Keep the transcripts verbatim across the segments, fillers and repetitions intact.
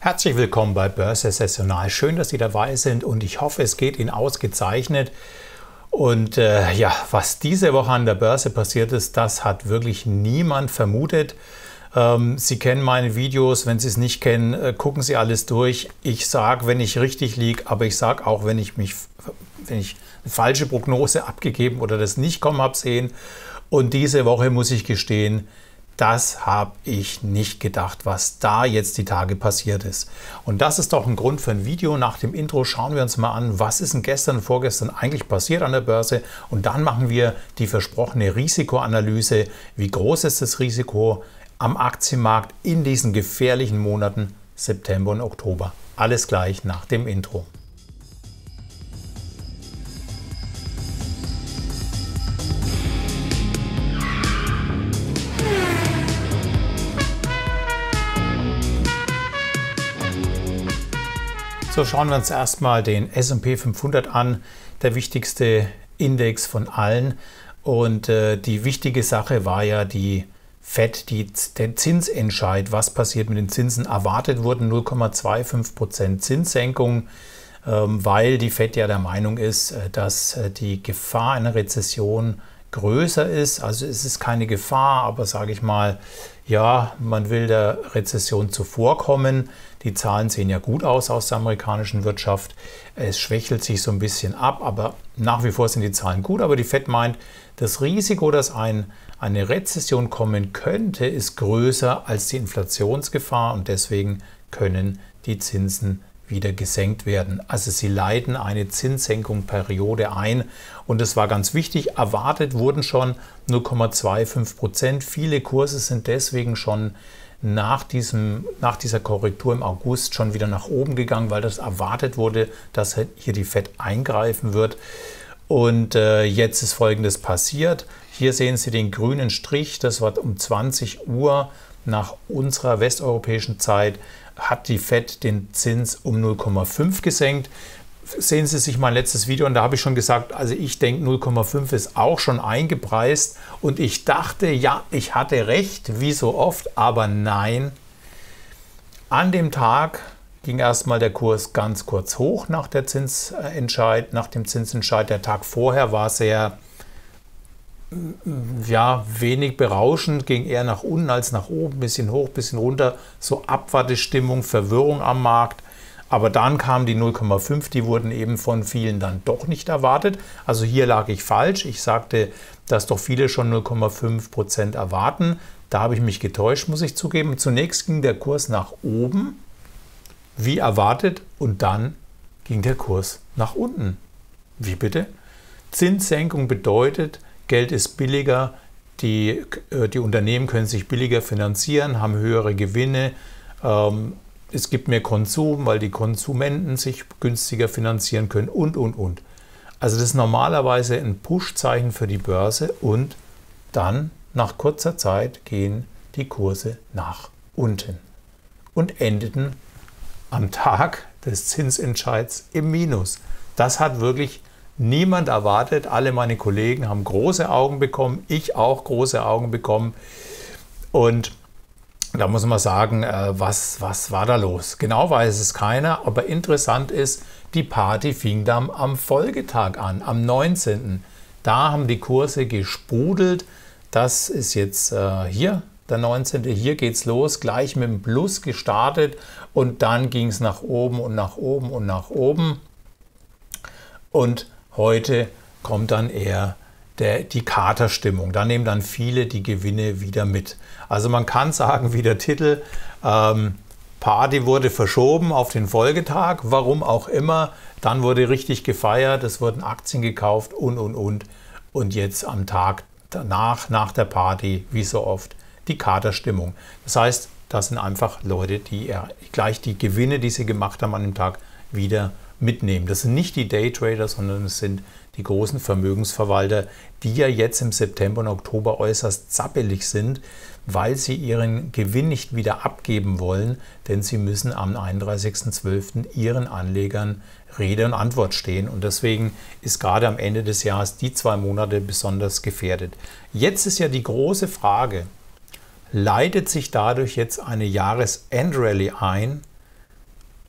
Herzlich willkommen bei Börse Sessional. Schön, dass Sie dabei sind und ich hoffe, es geht Ihnen ausgezeichnet. Und äh, ja, was diese Woche an der Börse passiert ist, das hat wirklich niemand vermutet. Ähm, Sie kennen meine Videos, wenn Sie es nicht kennen, äh, gucken Sie alles durch. Ich sage, wenn ich richtig liege, aber ich sage auch, wenn ich mich, wenn ich eine falsche Prognose abgegeben oder das nicht kommen habe sehen. Und diese Woche muss ich gestehen, das habe ich nicht gedacht, was da jetzt die Tage passiert ist. Und das ist doch ein Grund für ein Video. Nach dem Intro schauen wir uns mal an, was ist denn gestern und vorgestern eigentlich passiert an der Börse. Und dann machen wir die versprochene Risikoanalyse. Wie groß ist das Risiko am Aktienmarkt in diesen gefährlichen Monaten September und Oktober? Alles gleich nach dem Intro. So, schauen wir uns erstmal den S und P fünfhundert an, der wichtigste Index von allen. Und äh, die wichtige Sache war ja die Fed, die, der Zinsentscheid. Was passiert mit den Zinsen? Erwartet wurden null Komma fünfundzwanzig Prozent Zinssenkung, ähm, weil die Fed ja der Meinung ist, dass äh, die Gefahr einer Rezession größer ist. Also es ist keine Gefahr, aber sage ich mal, ja, man will der Rezession zuvorkommen. Die Zahlen sehen ja gut aus aus der amerikanischen Wirtschaft. Es schwächelt sich so ein bisschen ab, aber nach wie vor sind die Zahlen gut. Aber die Fed meint, das Risiko, dass ein, eine Rezession kommen könnte, ist größer als die Inflationsgefahr und deswegen können die Zinsen wieder gesenkt werden. Also sie leiten eine Zinssenkungsperiode ein und es war ganz wichtig, erwartet wurden schon null Komma fünfundzwanzig Prozent. Viele Kurse sind deswegen schon nach, diesem, nach dieser Korrektur im August schon wieder nach oben gegangen, weil das erwartet wurde, dass hier die Fed eingreifen wird. Und äh, jetzt ist Folgendes passiert. Hier sehen Sie den grünen Strich, das war um zwanzig Uhr nach unserer westeuropäischen Zeit, hat die Fed den Zins um null Komma fünf gesenkt. Sehen Sie sich mein letztes Video und da habe ich schon gesagt, also ich denke null Komma fünf ist auch schon eingepreist und ich dachte, ja, ich hatte recht, wie so oft, aber nein. An dem Tag ging erstmal der Kurs ganz kurz hoch nach der Zinsentscheid, nach dem Zinsentscheid. Der Tag vorher war sehr ja, wenig berauschend, ging eher nach unten als nach oben, bisschen hoch, bisschen runter, so Abwartestimmung, Verwirrung am Markt. Aber dann kamen die null Komma fünf, die wurden eben von vielen dann doch nicht erwartet. Also hier lag ich falsch. Ich sagte, dass doch viele schon null Komma fünf Prozent erwarten. Da habe ich mich getäuscht, muss ich zugeben. Zunächst ging der Kurs nach oben, wie erwartet, und dann ging der Kurs nach unten. Wie bitte? Zinssenkung bedeutet, Geld ist billiger, die, die Unternehmen können sich billiger finanzieren, haben höhere Gewinne. Ähm, Es gibt mehr Konsum, weil die Konsumenten sich günstiger finanzieren können und, und, und. Also das ist normalerweise ein Push-Zeichen für die Börse und dann nach kurzer Zeit gehen die Kurse nach unten und endeten am Tag des Zinsentscheids im Minus. Das hat wirklich niemand erwartet. Alle meine Kollegen haben große Augen bekommen, ich auch große Augen bekommen und da muss man sagen, was, was war da los? Genau weiß es keiner, aber interessant ist, die Party fing dann am Folgetag an, am neunzehnten Da haben die Kurse gesprudelt. Das ist jetzt äh, hier, der neunzehnte Hier geht es los, gleich mit dem Plus gestartet und dann ging es nach oben und nach oben und nach oben. Und heute kommt dann eher Der, die Katerstimmung. Da nehmen dann viele die Gewinne wieder mit. Also man kann sagen, wie der Titel, ähm, Party wurde verschoben auf den Folgetag, warum auch immer. Dann wurde richtig gefeiert, es wurden Aktien gekauft und, und, und. Und jetzt am Tag danach, nach der Party, wie so oft, die Katerstimmung. Das heißt, das sind einfach Leute, die ja gleich die Gewinne, die sie gemacht haben an dem Tag, wieder mitnehmen. Das sind nicht die Daytrader, sondern es sind die großen Vermögensverwalter, die ja jetzt im September und Oktober äußerst zappelig sind, weil sie ihren Gewinn nicht wieder abgeben wollen, denn sie müssen am einunddreißigsten zwölften ihren Anlegern Rede und Antwort stehen. Und deswegen ist gerade am Ende des Jahres die zwei Monate besonders gefährdet. Jetzt ist ja die große Frage, leitet sich dadurch jetzt eine Jahresendrallye ein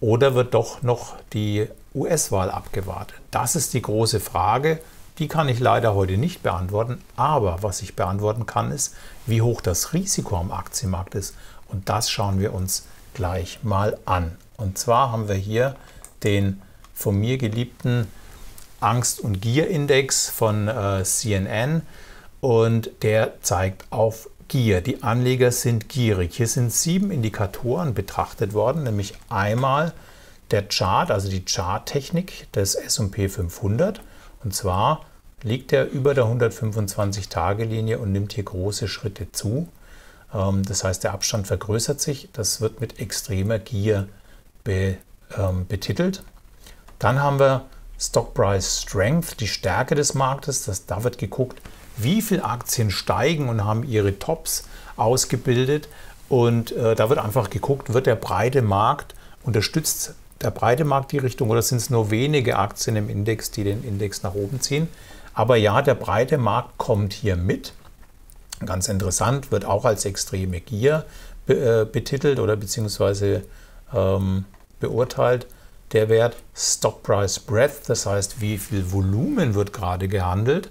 oder wird doch noch die U S-Wahl abgewartet? Das ist die große Frage. Die kann ich leider heute nicht beantworten, aber was ich beantworten kann, ist, wie hoch das Risiko am Aktienmarkt ist. Und das schauen wir uns gleich mal an. Und zwar haben wir hier den von mir geliebten Angst- und Gier-Index von äh, C N N und der zeigt auf Gier. Die Anleger sind gierig. Hier sind sieben Indikatoren betrachtet worden, nämlich einmal der Chart, also die Charttechnik des S und P fünfhundert. Und zwar liegt er über der hundertfünfundzwanzig-Tage-Linie und nimmt hier große Schritte zu. Das heißt, der Abstand vergrößert sich. Das wird mit extremer Gier be, ähm, betitelt. Dann haben wir Stock Price Strength, die Stärke des Marktes. Das, da wird geguckt, wie viele Aktien steigen und haben ihre Tops ausgebildet. Und äh, da wird einfach geguckt, wird der breite Markt, unterstützt der breite Markt die Richtung oder sind es nur wenige Aktien im Index, die den Index nach oben ziehen. Aber ja, der breite Markt kommt hier mit. Ganz interessant, wird auch als extreme Gier be äh, betitelt oder beziehungsweise ähm, beurteilt. Der Wert Stock Price Breadth, das heißt, wie viel Volumen wird gerade gehandelt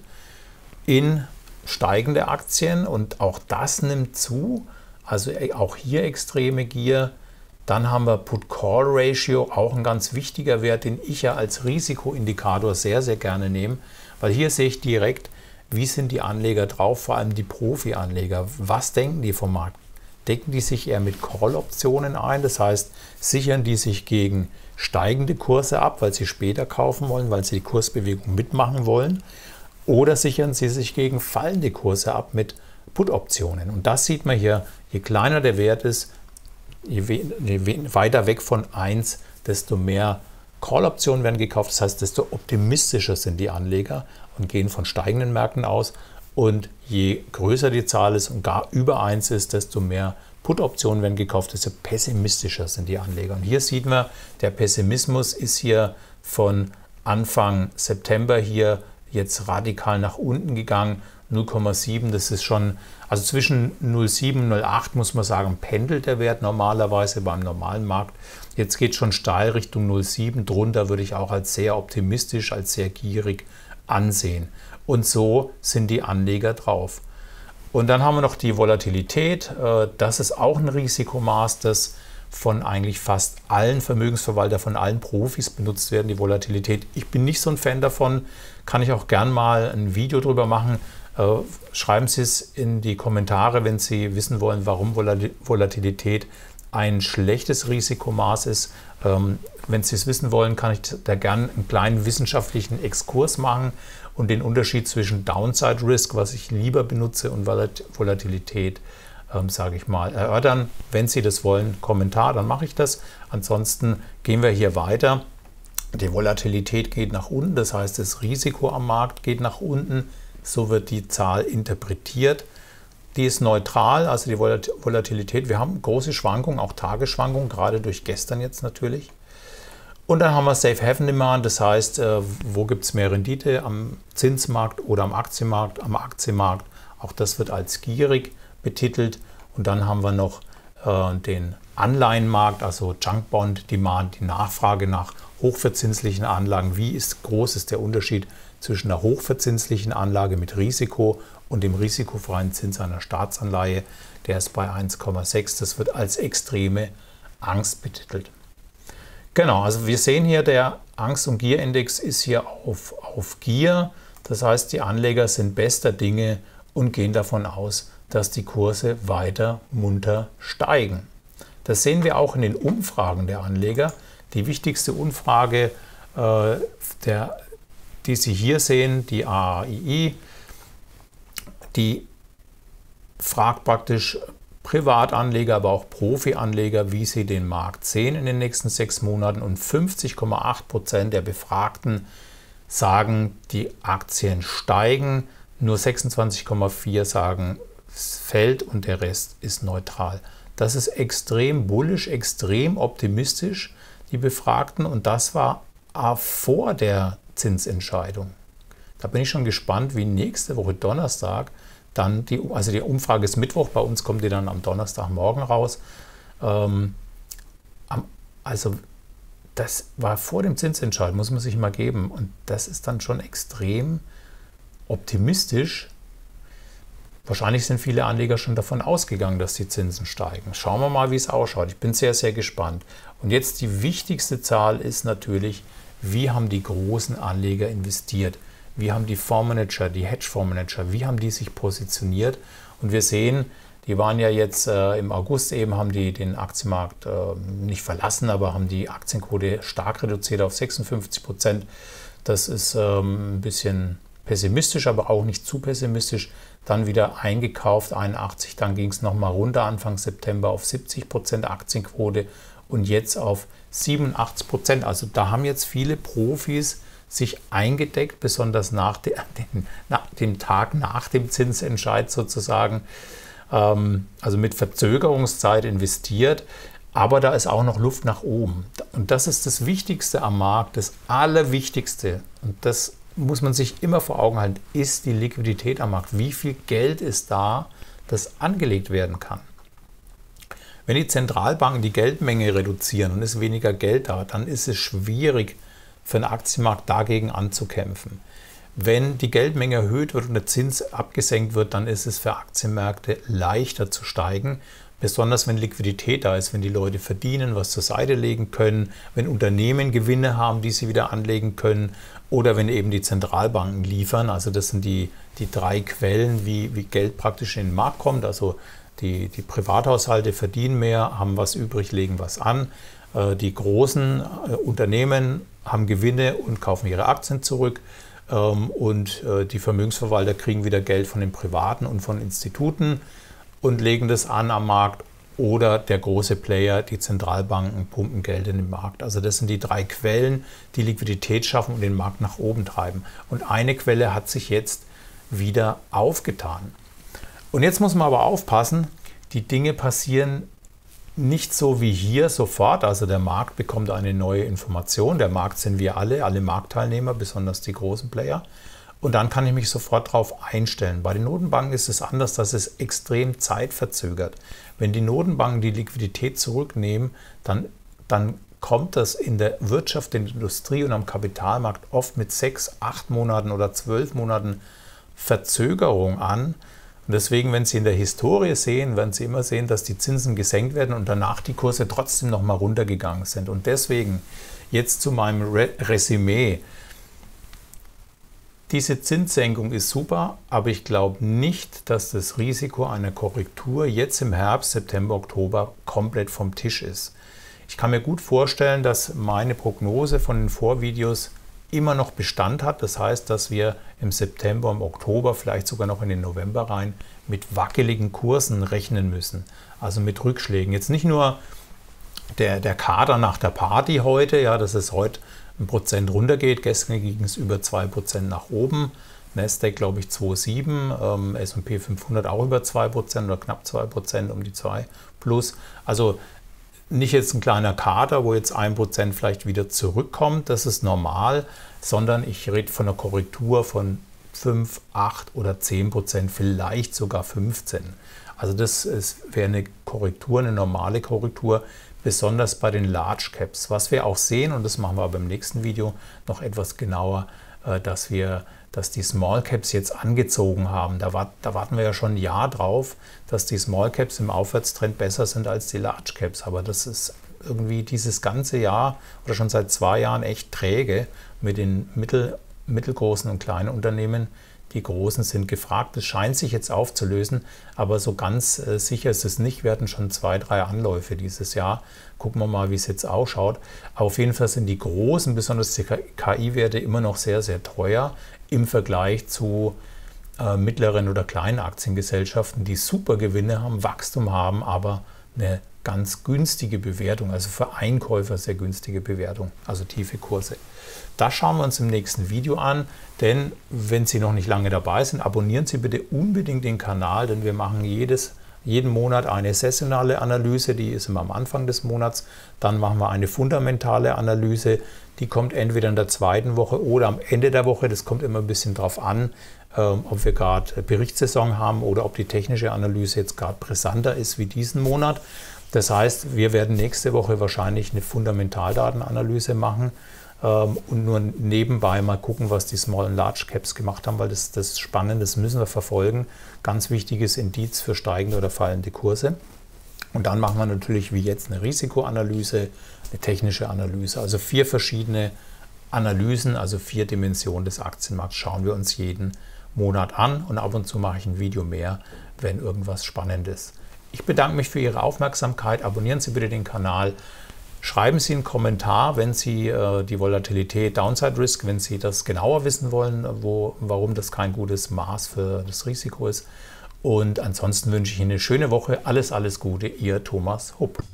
in steigende Aktien und auch das nimmt zu. Also auch hier extreme Gier. Dann haben wir Put-Call-Ratio, auch ein ganz wichtiger Wert, den ich ja als Risikoindikator sehr, sehr gerne nehme, weil hier sehe ich direkt, wie sind die Anleger drauf, vor allem die Profi-Anleger. Was denken die vom Markt? Decken die sich eher mit Call-Optionen ein, das heißt, sichern die sich gegen steigende Kurse ab, weil sie später kaufen wollen, weil sie die Kursbewegung mitmachen wollen, oder sichern sie sich gegen fallende Kurse ab mit Put-Optionen. Und das sieht man hier, je kleiner der Wert ist, Je, je weiter weg von eins, desto mehr Call-Optionen werden gekauft. Das heißt, desto optimistischer sind die Anleger und gehen von steigenden Märkten aus. Und je größer die Zahl ist und gar über eins ist, desto mehr Put-Optionen werden gekauft, desto pessimistischer sind die Anleger. Und hier sieht man, der Pessimismus ist hier von Anfang September hier jetzt radikal nach unten gegangen. null Komma sieben, das ist schon, also zwischen null Komma sieben und null Komma acht muss man sagen, pendelt der Wert normalerweise beim normalen Markt. Jetzt geht es schon steil Richtung null Komma sieben, drunter würde ich auch als sehr optimistisch, als sehr gierig ansehen. Und so sind die Anleger drauf. Und dann haben wir noch die Volatilität, das ist auch ein Risikomaß, das von eigentlich fast allen Vermögensverwaltern, von allen Profis benutzt werden, die Volatilität. Ich bin nicht so ein Fan davon, kann ich auch gern mal ein Video drüber machen. Schreiben Sie es in die Kommentare, wenn Sie wissen wollen, warum Volatilität ein schlechtes Risikomaß ist. Wenn Sie es wissen wollen, kann ich da gerne einen kleinen wissenschaftlichen Exkurs machen und den Unterschied zwischen Downside Risk, was ich lieber benutze, und Volatilität, sage ich mal, erörtern. Wenn Sie das wollen, Kommentar, dann mache ich das. Ansonsten gehen wir hier weiter. Die Volatilität geht nach unten, das heißt, das Risiko am Markt geht nach unten. So wird die Zahl interpretiert. Die ist neutral, also die Volatilität. Wir haben große Schwankungen, auch Tagesschwankungen, gerade durch gestern jetzt natürlich. Und dann haben wir Safe Haven Demand, das heißt, wo gibt es mehr Rendite, am Zinsmarkt oder am Aktienmarkt? Am Aktienmarkt, auch das wird als gierig betitelt. Und dann haben wir noch äh, den Anleihenmarkt, also Junk Bond Demand, die Nachfrage nach hochverzinslichen Anlagen. Wie ist, groß ist der Unterschied zwischen einer hochverzinslichen Anlage mit Risiko und dem risikofreien Zins einer Staatsanleihe? Der ist bei eins Komma sechs. Das wird als extreme Angst betitelt. Genau, also wir sehen hier, der Angst- und Gier-Index ist hier auf, auf Gier. Das heißt, die Anleger sind bester Dinge und gehen davon aus, dass die Kurse weiter munter steigen. Das sehen wir auch in den Umfragen der Anleger. Die wichtigste Umfrage, äh, der, die Sie hier sehen, die A A I I, die fragt praktisch Privatanleger, aber auch Profianleger, wie sie den Markt sehen in den nächsten sechs Monaten. Und fünfzig Komma acht Prozent der Befragten sagen, die Aktien steigen. Nur sechsundzwanzig Komma vier sagen, es fällt, und der Rest ist neutral. Das ist extrem bullisch, extrem optimistisch, die Befragten. Und das war vor der Zinsentscheidung. Da bin ich schon gespannt, wie nächste Woche Donnerstag dann die, also die Umfrage ist Mittwoch, bei uns kommt die dann am Donnerstagmorgen raus. Ähm, am, also das war vor dem Zinsentscheid, muss man sich mal geben. Und das ist dann schon extrem optimistisch. Wahrscheinlich sind viele Anleger schon davon ausgegangen, dass die Zinsen steigen. Schauen wir mal, wie es ausschaut. Ich bin sehr, sehr gespannt. Und jetzt die wichtigste Zahl ist natürlich, wie haben die großen Anleger investiert? Wie haben die Fondsmanager, die Hedgefondsmanager, wie haben die sich positioniert? Und wir sehen, die waren ja jetzt äh, im August eben, haben die den Aktienmarkt äh, nicht verlassen, aber haben die Aktienquote stark reduziert auf sechsundfünfzig Prozent. Das ist ähm, ein bisschen pessimistisch, aber auch nicht zu pessimistisch. Dann wieder eingekauft, einundachtzig, dann ging es nochmal runter Anfang September auf siebzig Prozent Aktienquote und jetzt auf siebenundachtzig Prozent. Also da haben jetzt viele Profis sich eingedeckt, besonders nach, de, den, nach dem Tag nach dem Zinsentscheid sozusagen, ähm, also mit Verzögerungszeit investiert. Aber da ist auch noch Luft nach oben. Und das ist das Wichtigste am Markt, das Allerwichtigste. Und das muss man sich immer vor Augen halten, ist die Liquidität am Markt. Wie viel Geld ist da, das angelegt werden kann? Wenn die Zentralbanken die Geldmenge reduzieren und es weniger Geld da, dann ist es schwierig für den Aktienmarkt dagegen anzukämpfen. Wenn die Geldmenge erhöht wird und der Zins abgesenkt wird, dann ist es für Aktienmärkte leichter zu steigen. Besonders wenn Liquidität da ist, wenn die Leute verdienen, was zur Seite legen können, wenn Unternehmen Gewinne haben, die sie wieder anlegen können oder wenn eben die Zentralbanken liefern. Also das sind die, die drei Quellen, wie, wie Geld praktisch in den Markt kommt. Also die, die Privathaushalte verdienen mehr, haben was übrig, legen was an. Die großen Unternehmen haben Gewinne und kaufen ihre Aktien zurück. Und die Vermögensverwalter kriegen wieder Geld von den Privaten und von Instituten und legen das an am Markt, oder der große Player, die Zentralbanken, pumpen Geld in den Markt. Also das sind die drei Quellen, die Liquidität schaffen und den Markt nach oben treiben. Und eine Quelle hat sich jetzt wieder aufgetan. Und jetzt muss man aber aufpassen, die Dinge passieren nicht so wie hier sofort. Also der Markt bekommt eine neue Information. Der Markt sind wir alle, alle Marktteilnehmer, besonders die großen Player. Und dann kann ich mich sofort darauf einstellen. Bei den Notenbanken ist es anders, dass es extrem zeitverzögert. Wenn die Notenbanken die Liquidität zurücknehmen, dann, dann kommt das in der Wirtschaft, in der Industrie und am Kapitalmarkt oft mit sechs, acht Monaten oder zwölf Monaten Verzögerung an. Und deswegen, wenn Sie in der Historie sehen, werden Sie immer sehen, dass die Zinsen gesenkt werden und danach die Kurse trotzdem nochmal runtergegangen sind. Und deswegen jetzt zu meinem Re- Resümee. Diese Zinssenkung ist super, aber ich glaube nicht, dass das Risiko einer Korrektur jetzt im Herbst, September, Oktober komplett vom Tisch ist. Ich kann mir gut vorstellen, dass meine Prognose von den Vorvideos immer noch Bestand hat. Das heißt, dass wir im September, im Oktober, vielleicht sogar noch in den November rein mit wackeligen Kursen rechnen müssen. Also mit Rückschlägen. Jetzt nicht nur der, der Kater nach der Party heute, ja, dass es heute ein Prozent runtergeht. Gestern ging es über zwei Prozent nach oben. Nasdaq, glaube ich, zwei Komma sieben, ähm, S und P fünfhundert auch über zwei Prozent oder knapp zwei Prozent, um die zwei plus. Also nicht jetzt ein kleiner Kater, wo jetzt ein Prozent vielleicht wieder zurückkommt, das ist normal, sondern ich rede von einer Korrektur von fünf, acht oder zehn Prozent, vielleicht sogar fünfzehn. Also das wäre eine Korrektur, eine normale Korrektur, besonders bei den Large Caps. Was wir auch sehen, und das machen wir beim nächsten Video noch etwas genauer, dass wir, dass die Small Caps jetzt angezogen haben. Da, wart, da warten wir ja schon ein Jahr drauf, dass die Small Caps im Aufwärtstrend besser sind als die Large Caps. Aber das ist irgendwie dieses ganze Jahr oder schon seit zwei Jahren echt träge mit den mittel, mittelgroßen und kleinen Unternehmen. Die Großen sind gefragt. Es scheint sich jetzt aufzulösen, aber so ganz äh, sicher ist es nicht. Wir hatten schon zwei, drei Anläufe dieses Jahr. Gucken wir mal, wie es jetzt ausschaut. Aber auf jeden Fall sind die Großen, besonders die K I-Werte, immer noch sehr, sehr teuer im Vergleich zu äh, mittleren oder kleinen Aktiengesellschaften, die super Gewinne haben, Wachstum haben, aber eine ganz günstige Bewertung, also für Einkäufer sehr günstige Bewertung, also tiefe Kurse. Das schauen wir uns im nächsten Video an, denn wenn Sie noch nicht lange dabei sind, abonnieren Sie bitte unbedingt den Kanal, denn wir machen jedes, jeden Monat eine saisonale Analyse, die ist immer am Anfang des Monats, dann machen wir eine fundamentale Analyse, die kommt entweder in der zweiten Woche oder am Ende der Woche, das kommt immer ein bisschen drauf an, ähm, ob wir gerade Berichtssaison haben oder ob die technische Analyse jetzt gerade brisanter ist wie diesen Monat. Das heißt, wir werden nächste Woche wahrscheinlich eine Fundamentaldatenanalyse machen ähm, und nur nebenbei mal gucken, was die Small und Large Caps gemacht haben, weil das, das ist spannend, das müssen wir verfolgen. Ganz wichtiges Indiz für steigende oder fallende Kurse. Und dann machen wir natürlich wie jetzt eine Risikoanalyse, eine technische Analyse, also vier verschiedene Analysen, also vier Dimensionen des Aktienmarkts schauen wir uns jeden Monat an und ab und zu mache ich ein Video mehr, wenn irgendwas spannend ist. Ich bedanke mich für Ihre Aufmerksamkeit. Abonnieren Sie bitte den Kanal. Schreiben Sie einen Kommentar, wenn Sie äh, die Volatilität, Downside Risk, wenn Sie das genauer wissen wollen, wo, warum das kein gutes Maß für das Risiko ist. Und ansonsten wünsche ich Ihnen eine schöne Woche. Alles, alles Gute. Ihr Thomas Hupp.